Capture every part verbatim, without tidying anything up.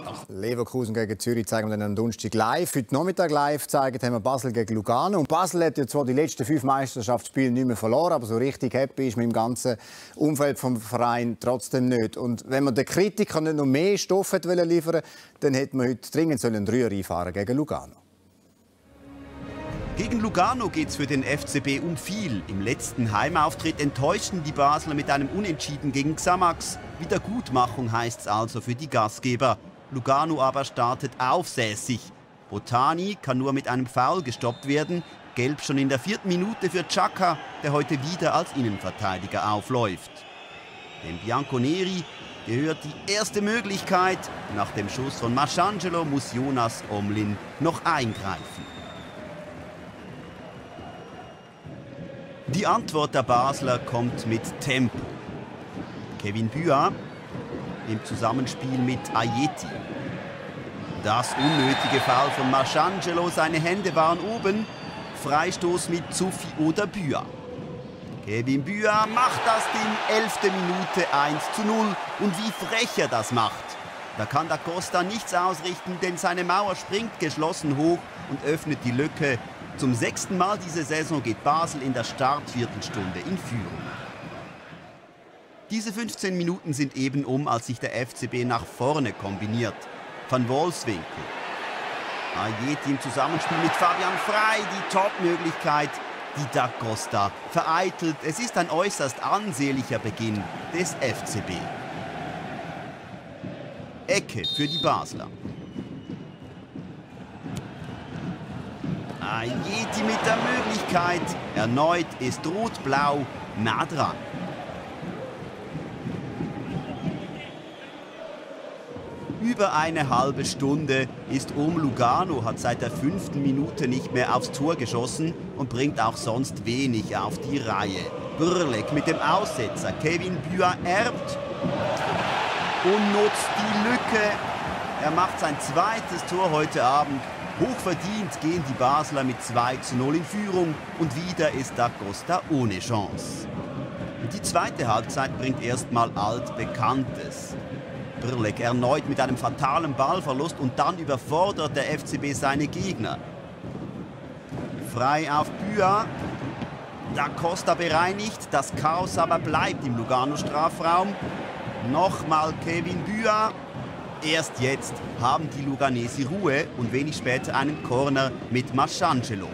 Leverkusen gegen Zürich zeigen wir dann am Donnerstag live. Heute Nachmittag live zeigen haben wir Basel gegen Lugano. Und Basel hat ja zwar die letzten fünf Meisterschaftsspiele nicht mehr verloren, aber so richtig happy ist mit dem ganzen Umfeld vom Verein trotzdem nicht. Und wenn man den Kritikern nicht noch mehr Stoff liefern wollte, dann hätte man heute dringend einen Dreier einfahren gegen Lugano. Gegen Lugano geht es für den F C B um viel. Im letzten Heimauftritt enttäuschten die Basler mit einem Unentschieden gegen Xamax. Wiedergutmachung heißt es also für die Gastgeber. Lugano aber startet aufsässig. Botani kann nur mit einem Foul gestoppt werden. Gelb schon in der vierten Minute für Xhaka, der heute wieder als Innenverteidiger aufläuft. Dem Bianconeri gehört die erste Möglichkeit. Nach dem Schuss von Mastrangelo muss Jonas Omlin noch eingreifen. Die Antwort der Basler kommt mit Tempo. Kevin Büa im Zusammenspiel mit Ajeti. Das unnötige Foul von Mastrangelo, seine Hände waren oben. Freistoß mit Zuffi oder Büa. Kevin Büa macht das Ding, elfte Minute eins zu null. Und wie frech er das macht. Da kann da Costa nichts ausrichten, denn seine Mauer springt geschlossen hoch und öffnet die Lücke. Zum sechsten Mal diese Saison geht Basel in der Startviertelstunde in Führung. Diese fünfzehn Minuten sind eben um, als sich der F C B nach vorne kombiniert. Van Wolfswinkel. Ajeti im Zusammenspiel mit Fabian Frey, die Top-Möglichkeit. Die Da Costa vereitelt. Es ist ein äußerst ansehnlicher Beginn des F C B. Ecke für die Basler. Ajeti mit der Möglichkeit. Erneut ist Rot-Blau nah dran. Über eine halbe Stunde ist um. Lugano hat seit der fünften Minute nicht mehr aufs Tor geschossen und bringt auch sonst wenig auf die Reihe. Brlek mit dem Aussetzer. Kevin Büa erbt und nutzt die Lücke. Er macht sein zweites Tor heute Abend. Hochverdient gehen die Basler mit zwei zu null in Führung und wieder ist Da Costa ohne Chance. Und die zweite Halbzeit bringt erstmal Altbekanntes. Brlek erneut mit einem fatalen Ballverlust und dann überfordert der F C B seine Gegner. Frei auf Büa. Da Costa bereinigt, das Chaos aber bleibt im Lugano-Strafraum. Nochmal Kevin Büa. Erst jetzt haben die Luganesi Ruhe und wenig später einen Corner mit Mastrangelo.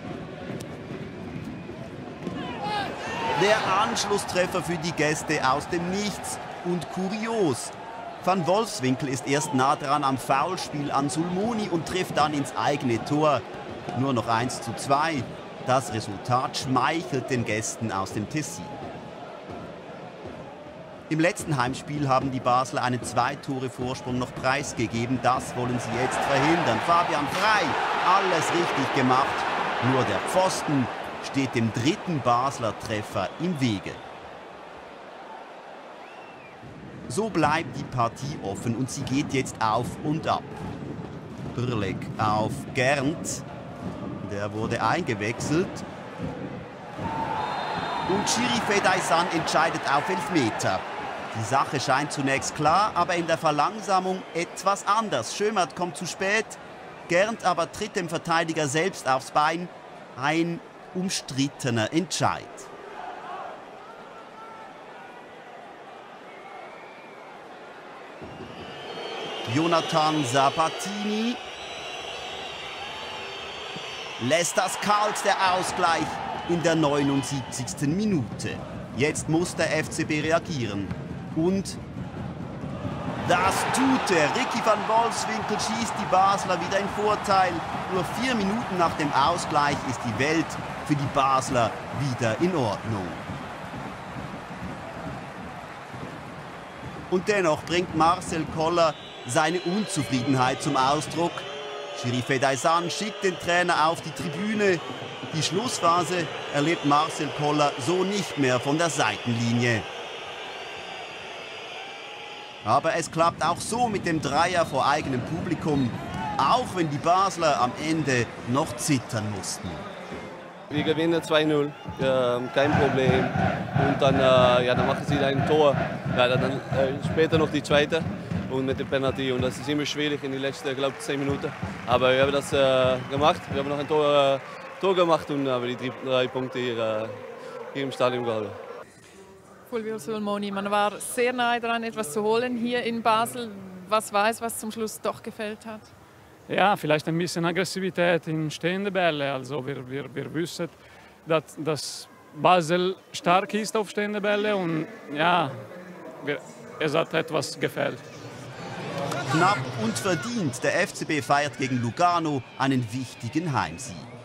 Der Anschlusstreffer für die Gäste aus dem Nichts und kurios. Van Wolfswinkel ist erst nah dran am Foulspiel an Sulmoni und trifft dann ins eigene Tor. Nur noch eins zu zwei. Das Resultat schmeichelt den Gästen aus dem Tessin. Im letzten Heimspiel haben die Basler einen Zwei-Tore-Vorsprung noch preisgegeben. Das wollen sie jetzt verhindern. Fabian Frey, alles richtig gemacht. Nur der Pfosten steht dem dritten Basler Treffer im Wege. So bleibt die Partie offen und sie geht jetzt auf und ab. Brlek auf Gernt. Der wurde eingewechselt. Und Chiri Fedaysan entscheidet auf Elfmeter. Die Sache scheint zunächst klar, aber in der Verlangsamung etwas anders. Schömert kommt zu spät, Gernt aber tritt dem Verteidiger selbst aufs Bein. Ein umstrittener Entscheid. Jonathan Sabatini lässt das kalt, der Ausgleich in der neunundsiebzigsten Minute. Jetzt muss der F C B reagieren. Und das tut er. Ricky van Wolfswinkel schießt die Basler wieder in Vorteil. Nur vier Minuten nach dem Ausgleich ist die Welt für die Basler wieder in Ordnung. Und dennoch bringt Marcel Koller seine Unzufriedenheit zum Ausdruck. Chiri Fedaysan schickt den Trainer auf die Tribüne. Die Schlussphase erlebt Marcel Koller so nicht mehr von der Seitenlinie. Aber es klappt auch so mit dem Dreier vor eigenem Publikum, auch wenn die Basler am Ende noch zittern mussten. Wir gewinnen zwei null, ja, kein Problem. Und dann, äh, ja, dann machen sie ein Tor. Ja, dann äh, später noch die zweite. und mit dem Penalty. Und das ist immer schwierig in den letzten, glaube ich, zehn Minuten. Aber wir haben das äh, gemacht. Wir haben noch ein Tor, äh, Tor gemacht und haben die drei, drei Punkte hier, äh, hier im Stadion gehalten. Fulvio Sulmoni, man war sehr nahe dran, etwas zu holen hier in Basel. Was war es, was zum Schluss doch gefehlt hat? Ja, vielleicht ein bisschen Aggressivität in stehende Bälle. Also wir, wir, wir wissen, dass, dass Basel stark ist auf stehende Bälle und ja, wir, es hat etwas gefehlt. Knapp und verdient, der F C B feiert gegen Lugano einen wichtigen Heimsieg.